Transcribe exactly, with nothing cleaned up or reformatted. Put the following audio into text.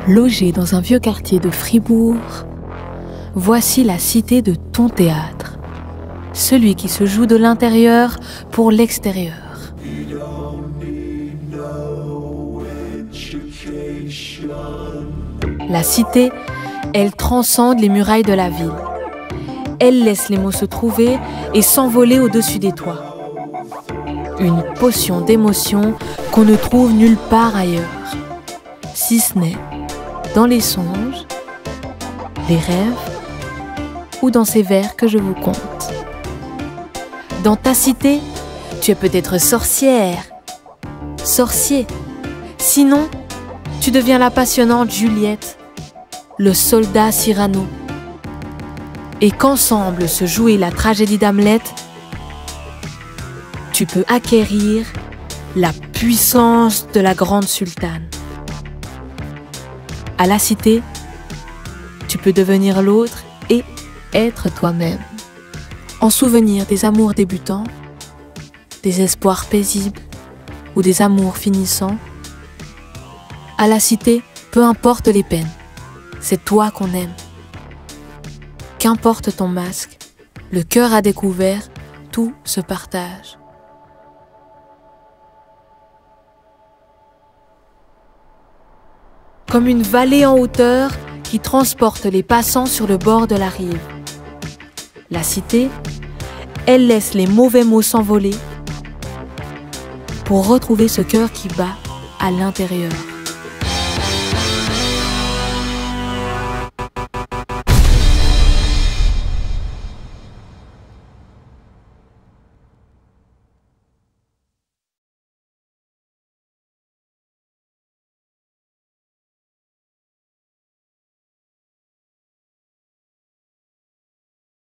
Logée dans un vieux quartier de Fribourg, voici la cité de ton théâtre, celui qui se joue de l'intérieur pour l'extérieur. La cité, elle transcende les murailles de la ville. Elle laisse les mots se trouver et s'envoler au-dessus des toits. Une potion d'émotion qu'on ne trouve nulle part ailleurs, si ce n'est dans les songes, les rêves ou dans ces vers que je vous conte. Dans ta cité, tu es peut-être sorcière, sorcier. Sinon, tu deviens la passionnante Juliette, le soldat Cyrano. Et qu'ensemble se jouer la tragédie d'Hamlet, tu peux acquérir la puissance de la grande sultane. À la cité, tu peux devenir l'autre et être toi-même. En souvenir des amours débutants, des espoirs paisibles ou des amours finissants. À la cité, peu importe les peines, c'est toi qu'on aime. Qu'importe ton masque, le cœur à découvert, tout se partage. Comme une vallée en hauteur qui transporte les passants sur le bord de la rive. La cité, elle laisse les mauvais mots s'envoler pour retrouver ce cœur qui bat à l'intérieur.